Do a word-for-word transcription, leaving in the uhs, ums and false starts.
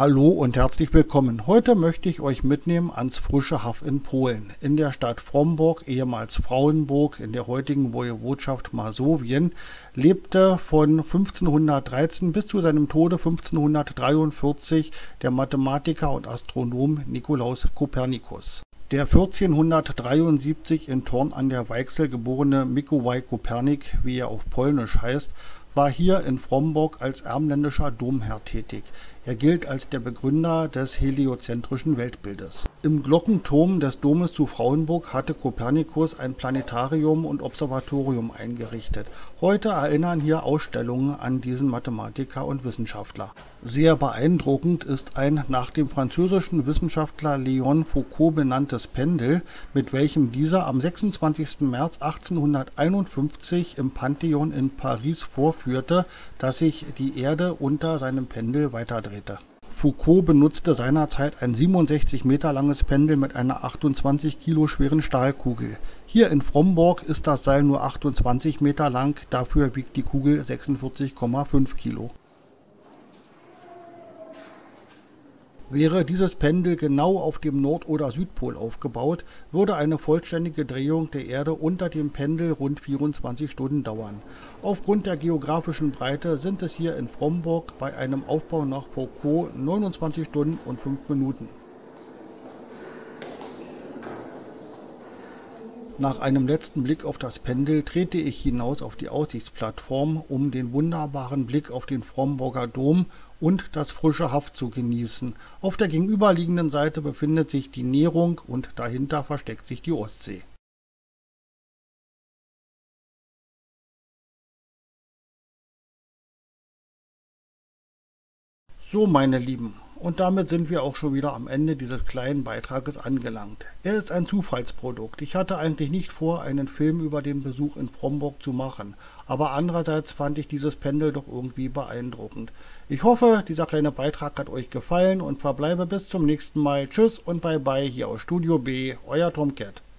Hallo und herzlich willkommen. Heute möchte ich euch mitnehmen ans frische Haff in Polen. In der Stadt Frombork, ehemals Frauenburg, in der heutigen Wojewodschaft Masowien, lebte von fünfzehnhundertdreizehn bis zu seinem Tode fünfzehnhundertdreiundvierzig der Mathematiker und Astronom Nikolaus Kopernikus. Der vierzehnhundertdreiundsiebzig in Thorn an der Weichsel geborene Mikołaj Kopernik, wie er auf Polnisch heißt, war hier in Frombork als ermländischer Domherr tätig. Er gilt als der Begründer des heliozentrischen Weltbildes. Im Glockenturm des Domes zu Frauenburg hatte Kopernikus ein Planetarium und Observatorium eingerichtet. Heute erinnern hier Ausstellungen an diesen Mathematiker und Wissenschaftler. Sehr beeindruckend ist ein nach dem französischen Wissenschaftler Léon Foucault benanntes Pendel, mit welchem dieser am sechsundzwanzigsten März achtzehnhunderteinundfünfzig im Pantheon in Paris vorführte, dass sich die Erde unter seinem Pendel weiterdrehte. Foucault benutzte seinerzeit ein siebenundsechzig Meter langes Pendel mit einer achtundzwanzig Kilo schweren Stahlkugel. Hier in Frombork ist das Seil nur achtundzwanzig Meter lang, dafür wiegt die Kugel sechsundvierzig Komma fünf Kilo. Wäre dieses Pendel genau auf dem Nord- oder Südpol aufgebaut, würde eine vollständige Drehung der Erde unter dem Pendel rund vierundzwanzig Stunden dauern. Aufgrund der geografischen Breite sind es hier in Frombork bei einem Aufbau nach Foucault neunundzwanzig Stunden und fünf Minuten. Nach einem letzten Blick auf das Pendel trete ich hinaus auf die Aussichtsplattform, um den wunderbaren Blick auf den Fromborker Dom und das frische Haff zu genießen. Auf der gegenüberliegenden Seite befindet sich die Nehrung und dahinter versteckt sich die Ostsee. So, meine Lieben, und damit sind wir auch schon wieder am Ende dieses kleinen Beitrages angelangt. Er ist ein Zufallsprodukt. Ich hatte eigentlich nicht vor, einen Film über den Besuch in Frombork zu machen, aber andererseits fand ich dieses Pendel doch irgendwie beeindruckend. Ich hoffe, dieser kleine Beitrag hat euch gefallen und verbleibe bis zum nächsten Mal. Tschüss und bye bye hier aus Studio B, euer Tomcat.